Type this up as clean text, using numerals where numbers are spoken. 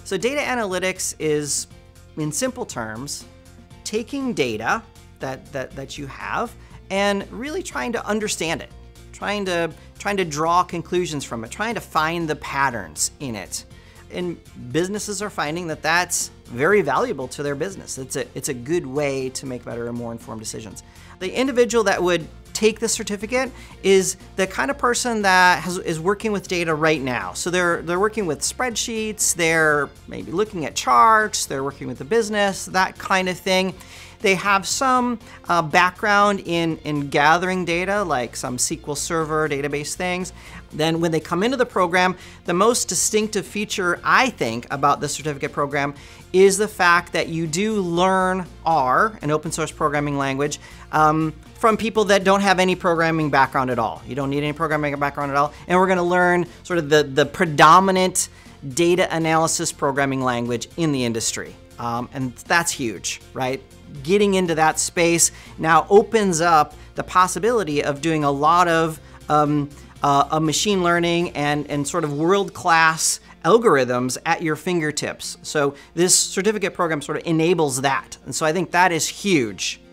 So data analytics is, in simple terms, taking data that you have and really trying to understand it, trying to draw conclusions from it, trying to find the patterns in it. And businesses are finding that that's very valuable to their business. It's a good way to make better and more informed decisions. The individual that would take this certificate is the kind of person that is working with data right now. So they're working with spreadsheets, they're maybe looking at charts, they're working with the business, that kind of thing. They have some background in gathering data, like some SQL Server database things. Then when they come into the program, the most distinctive feature, I think, about the certificate program is the fact that you do learn R, an open source programming language, from people that don't have any programming background at all. You don't need any programming background at all. And we're going to learn sort of the predominant data analysis programming language in the industry. And that's huge, right? Getting into that space now opens up the possibility of doing a lot of machine learning and sort of world-class algorithms at your fingertips. So this certificate program sort of enables that. And so I think that is huge.